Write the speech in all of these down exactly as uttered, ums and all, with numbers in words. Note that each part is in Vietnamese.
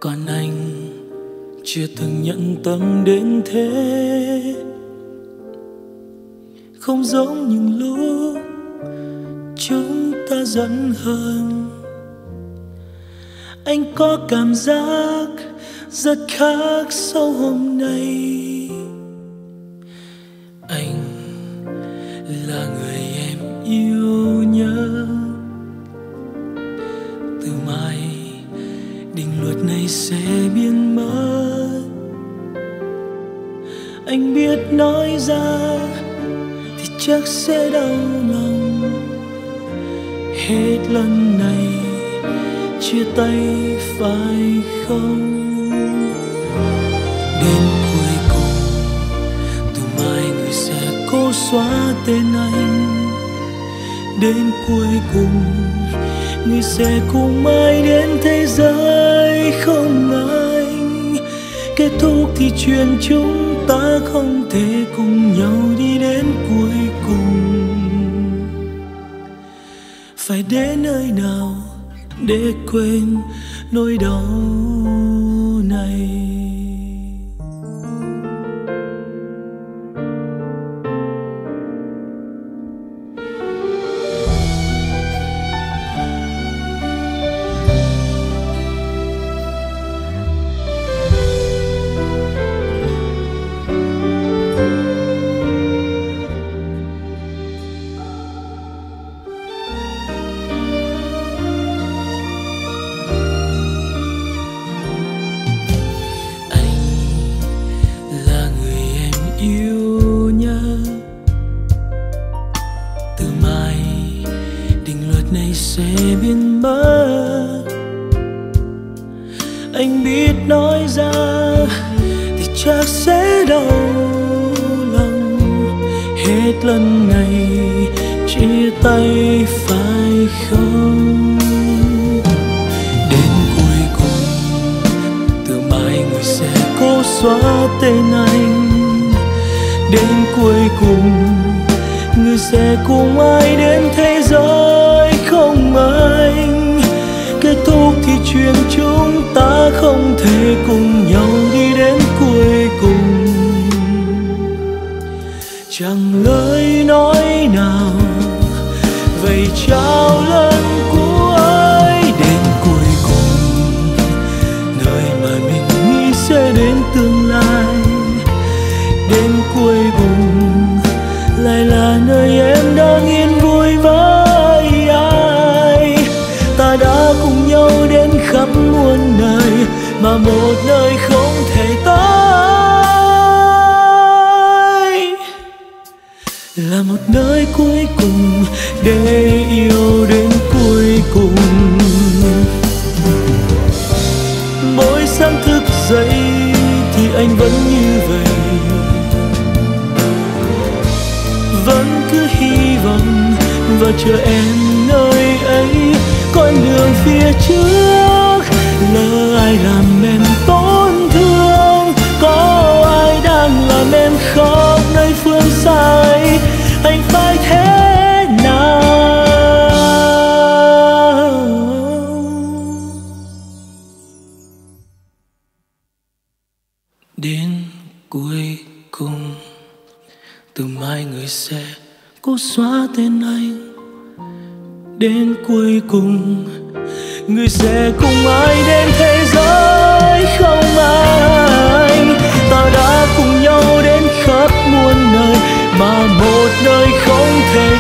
Còn anh chưa từng nhận tâm đến thế. Không giống những lúc chúng ta giận hờn, anh có cảm giác rất khác sau hôm nay. Anh là người em yêu nhớ. Từ mai định luật này sẽ biến mất. Anh biết nói ra thì chắc sẽ đau lòng. Hết lần này chia tay phải không? Đến cuối cùng từ mai người sẽ cố xóa tên anh. Đến cuối cùng người sẽ cùng ai đến thế giới không anh. Kết thúc thì chuyện chúng ta không thể cùng nhau đi đến cuối cùng. Phải đến nơi nào để quên nỗi đau này? Yêu nhớ. Từ mai định luật này sẽ biến mất. Anh biết nói ra thì chắc sẽ đau lòng. Hết lần này chia tay phải không? Đến cuối cùng từ mai người sẽ cố xóa tên anh. Đến cuối cùng người sẽ cùng ai đến thế giới không anh. Kết thúc thì chuyện chúng ta không thể cùng nhau đi đến cuối cùng. Chẳng lời nói nào vậy trao lần cuối. Đến cuối cùng nơi mà mình nghĩ sẽ đến tương lai. Đến cuối cùng lại là nơi em đang yên vui với ai. Ta đã cùng nhau đến khắp muôn nơi mà một nơi không thể tới. Là một nơi cuối cùng để yêu đến cuối cùng. Mỗi sáng thức dậy thì anh vẫn như vậy. Vẫn cứ hy vọng và chờ em nơi ấy. Con đường phía trước lỡ ai làm em tổn thương. Có ai đang làm em khóc nơi phương xa ấy. Anh phải thế nào? Đến cuối cùng từ mai người sẽ cố xóa tên anh. Đến cuối cùng người sẽ cùng ai đến thế giới không anh. Ta đã cùng nhau đến khắp muôn nơi mà một nơi không thể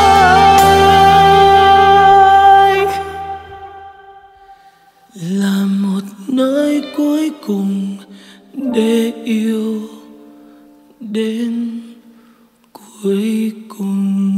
tới. Là một nơi cuối cùng để yêu đến cuối cùng.